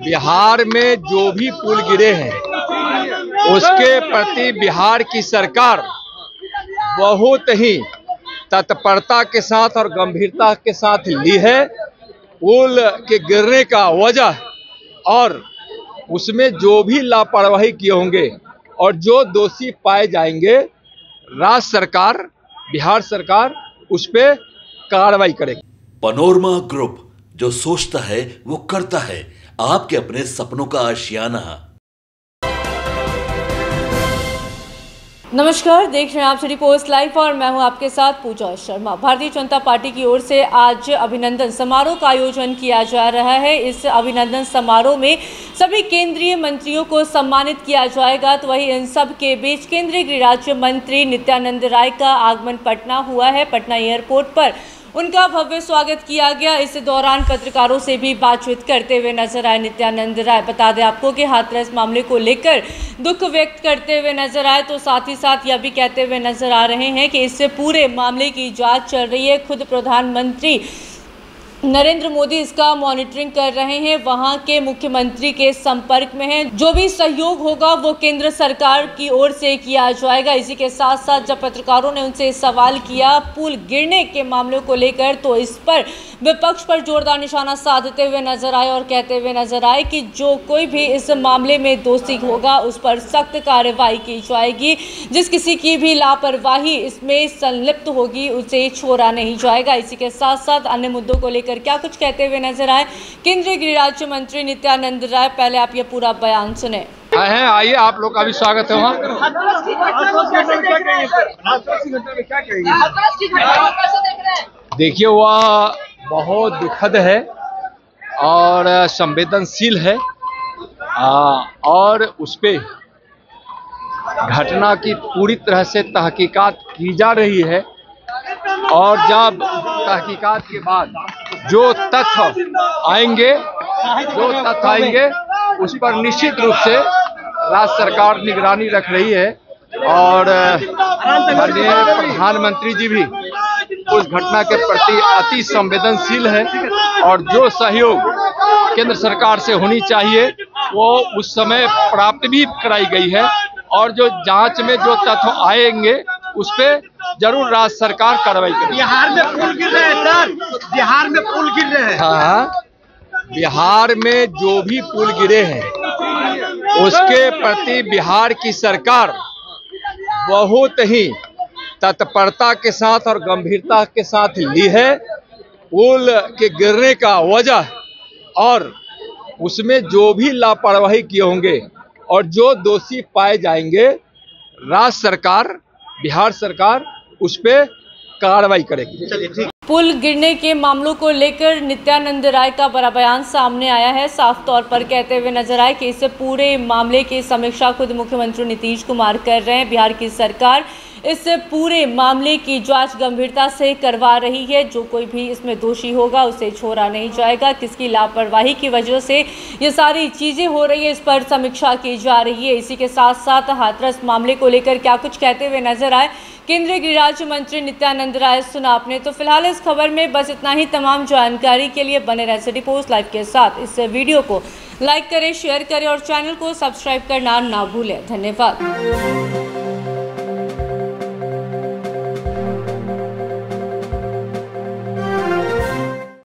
बिहार में जो भी पुल गिरे हैं उसके प्रति बिहार की सरकार बहुत ही तत्परता के साथ और गंभीरता के साथ ली है। पुल के गिरने का वजह और उसमें जो भी लापरवाही किए होंगे और जो दोषी पाए जाएंगे, राज्य सरकार, बिहार सरकार उस पर कार्रवाई करेगी। पनोरमा ग्रुप, जो सोचता है वो करता है। आपके अपने सपनों का आशियाना। नमस्कार, देख रहे हैं आप सिटी पोस्ट लाइव और मैं हूं आपके साथ पूजा शर्मा। भारतीय जनता पार्टी की ओर से आज अभिनंदन समारोह का आयोजन किया जा रहा है। इस अभिनंदन समारोह में सभी केंद्रीय मंत्रियों को सम्मानित किया जाएगा। तो वहीं इन सब के बीच केंद्रीय गृह राज्य मंत्री नित्यानंद राय का आगमन पटना हुआ है। पटना एयरपोर्ट पर उनका भव्य स्वागत किया गया। इस दौरान पत्रकारों से भी बातचीत करते हुए नजर आए नित्यानंद राय। बता दें आपको कि हाथरस मामले को लेकर दुख व्यक्त करते हुए नजर आए, तो साथ ही साथ यह भी कहते हुए नजर आ रहे हैं कि इससे पूरे मामले की जांच चल रही है। खुद प्रधानमंत्री नरेंद्र मोदी इसका मॉनिटरिंग कर रहे हैं, वहां के मुख्यमंत्री के संपर्क में हैं। जो भी सहयोग होगा वो केंद्र सरकार की ओर से किया जाएगा। इसी के साथ साथ जब पत्रकारों ने उनसे सवाल किया पुल गिरने के मामले को लेकर, तो इस पर विपक्ष पर जोरदार निशाना साधते हुए नजर आए और कहते हुए नजर आए कि जो कोई भी इस मामले में दोषी होगा उस पर सख्त कार्रवाई की जाएगी। जिस किसी की भी लापरवाही इसमें संलिप्त होगी उसे छोड़ा नहीं जाएगा। इसी के साथ साथ अन्य मुद्दों को लेकर क्या कुछ कहते हुए नजर आए केंद्रीय गृह राज्य मंत्री नित्यानंद राय। पहले आप ये पूरा बयान सुने। आइए, आप लोग का भी स्वागत है वहाँ। देखिए, वह बहुत दुखद है और संवेदनशील है और उस पे घटना की पूरी तरह से तहकीकात की जा रही है और जब तहकीकात के बाद जो तथ्य आएंगे उस पर निश्चित रूप से राज्य सरकार निगरानी रख रही है और माननीय प्रधानमंत्री जी भी उस घटना के प्रति अति संवेदनशील है और जो सहयोग केंद्र सरकार से होनी चाहिए वो उस समय प्राप्त भी कराई गई है और जो जांच में जो तथ्य आएंगे उस पे जरूर राज्य सरकार कार्रवाई करेगी। बिहार में पुल गिर रहे हैं सर, बिहार में पुल गिर रहे हैं। हाँ, बिहार में जो भी पुल गिरे हैं उसके प्रति बिहार की सरकार बहुत ही तत्परता के साथ और गंभीरता के साथ ली है। पुल के गिरने का वजह और उसमें जो भी लापरवाही किए होंगे और जो दोषी पाए जाएंगे, राज्य सरकार, बिहार सरकार उस पे कार्रवाई करेगी। पुल गिरने के मामलों को लेकर नित्यानंद राय का बड़ा बयान सामने आया है। साफ तौर पर कहते हुए नजर आए कि इस पूरे मामले की समीक्षा खुद मुख्यमंत्री नीतीश कुमार कर रहे हैं। बिहार की सरकार इस पूरे मामले की जांच गंभीरता से करवा रही है। जो कोई भी इसमें दोषी होगा उसे छोड़ा नहीं जाएगा। किसकी लापरवाही की वजह से ये सारी चीजें हो रही है, इस पर समीक्षा की जा रही है। इसी के साथ साथ हाथरस मामले को लेकर क्या कुछ कहते हुए नजर आए केंद्रीय गृह राज्य मंत्री नित्यानंद राय, सुना आपने। तो फिलहाल इस खबर में बस इतना ही। तमाम जानकारी के लिए बने रहे सिटी पोस्ट लाइव के साथ। इस वीडियो को लाइक करें, शेयर करें और चैनल को सब्सक्राइब करना ना भूलें। धन्यवाद।